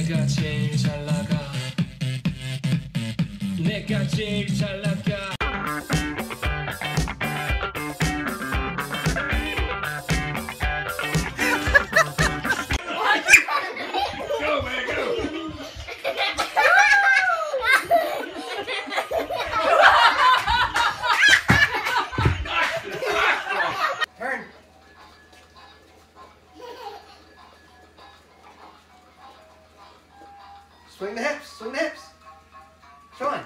내가 제일 잘 나가. 내가 제일 잘 나가. Turn. Swing the hips, swing the hips. Sean.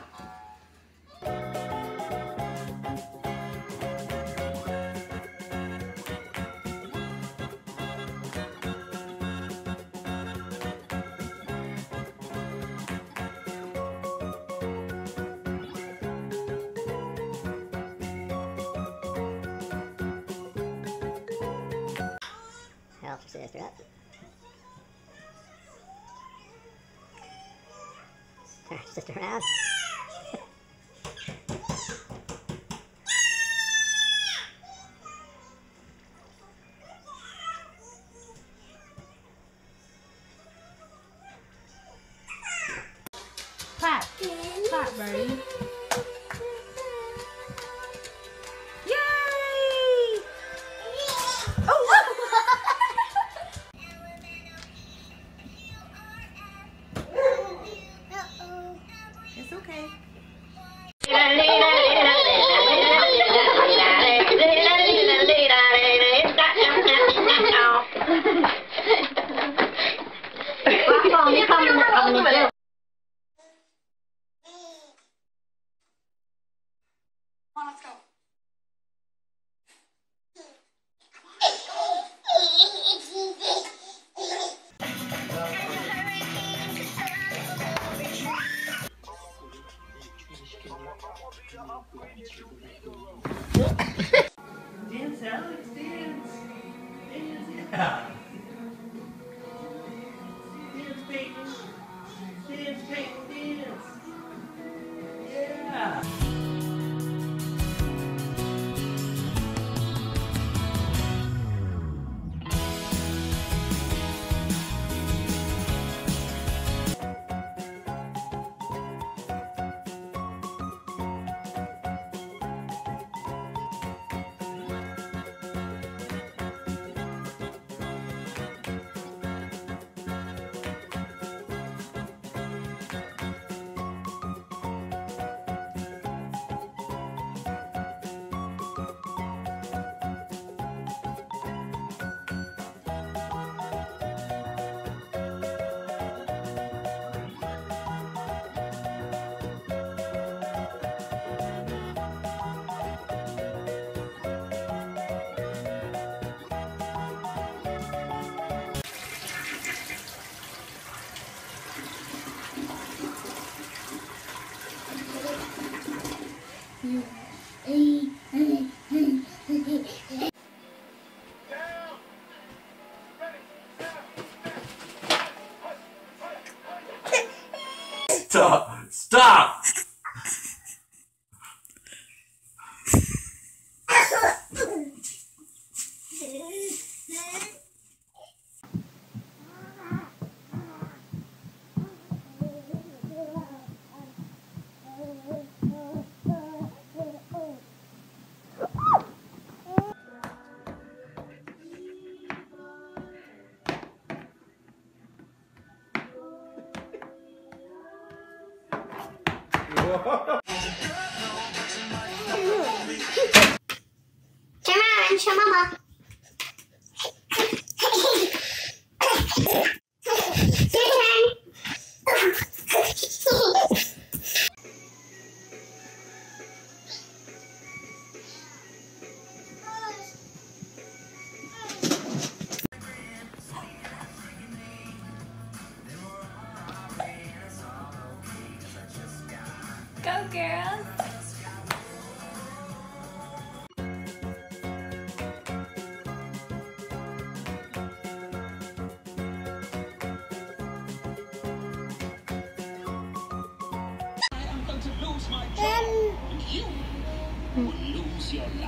Help your sister up. Turn your sister around. Clap. Clap, Birdie. Yay! Oh! It's okay. Dance, Alex, dance. Dance, yeah. Dance, Peyton. Dance, Peyton, dance. Yeah. Stop! Stop! Turn around and show Mama. Your turn. Go, girls. I'm going to lose my job, and you will lose your